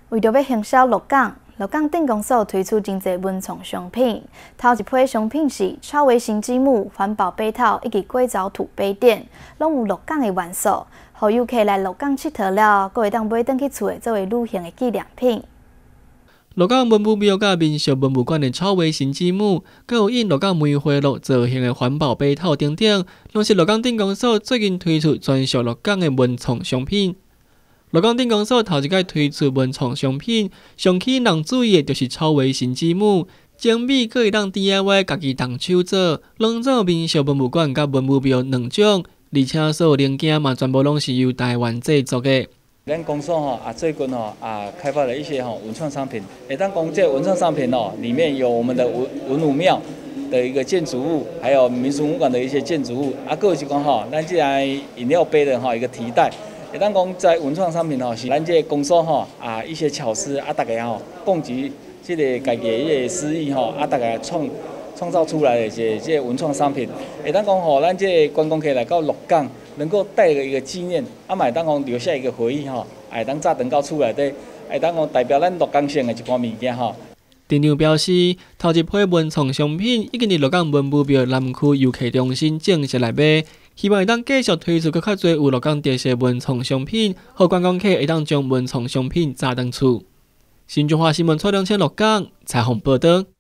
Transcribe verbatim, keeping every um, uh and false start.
为着要行销鹿港，鹿港镇公所推出真侪文创商品。头一批商品是超微型积木、环保杯套以及硅藻土杯垫，拢有鹿港的元素，互游客来鹿港佚佗了，阁会当买返去厝的作为旅行的纪念品。 鹿港文物庙甲民俗文物馆的超微型积木，佮有印鹿港梅花鹿造型的环保杯套等等，拢是鹿港镇公所最近推出专属鹿港的文创商品。鹿港镇公所头一届推出文创商品，上起人注意的就是超微型积木，精美可以当 D I Y 家己动手做，拢做民俗文物馆甲文物庙两种，而且所有零件嘛全部拢是由台湾制作的。 咱公司吼啊，最近吼啊，开发了一些吼文创商品。诶，当讲这文创商品哦，里面有我们的文文武庙的一个建筑物，还有民俗文物馆的一些建筑物。啊，各位是讲吼，咱这台饮料杯的吼一个提袋。诶，当讲在文创商品吼，是咱这公司吼啊一些巧思啊，大家吼共集这个家己的一个诗意吼啊，大家创创造出来的这这文创商品。诶，当讲吼，咱这观光客来到鹿港，能够带个一个纪念，啊，买当讲留下一个回忆吼，哎，当炸灯到厝内底，哎，当讲代表咱鹿港县的一寡物件吼。 店长表示，头一批文创商品已经伫鹿港文物庙南区游客中心正式来卖，希望会当继续推出更较多有鹿港特色文创商品，互观光客会当将文创商品炸登厝。新中华新闻蔡良千鹿港采访报道。